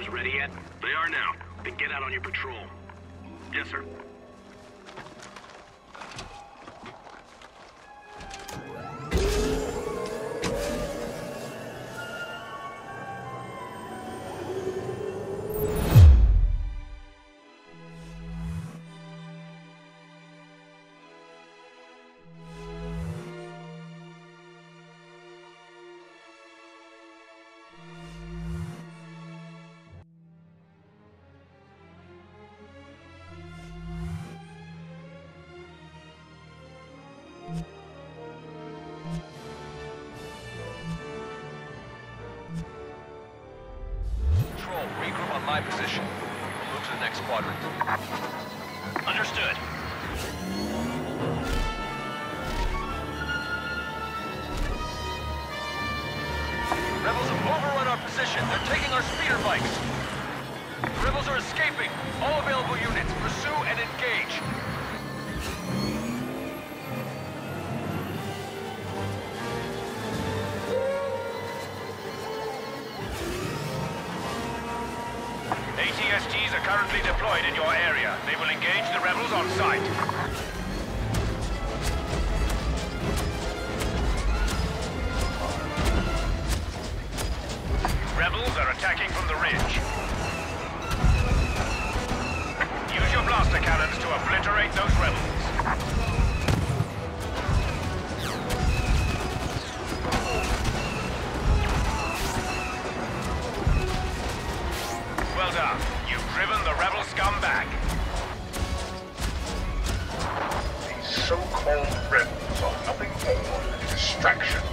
snipers ready yet? They are now. Then get out on your patrol. Yes, sir. Regroup on my position. Move to the next quadrant. Understood. Rebels have overrun our position. They're taking our speeder bikes. Rebels are escaping. All available units, pursue and engage. ATSTs are currently deployed in your area. They will engage the rebels on site. Rebels are attacking from the ridge. Use your blaster cannons to obliterate those rebels. Well done. You've driven the rebel scum back. These so-called rebels are nothing more than a distraction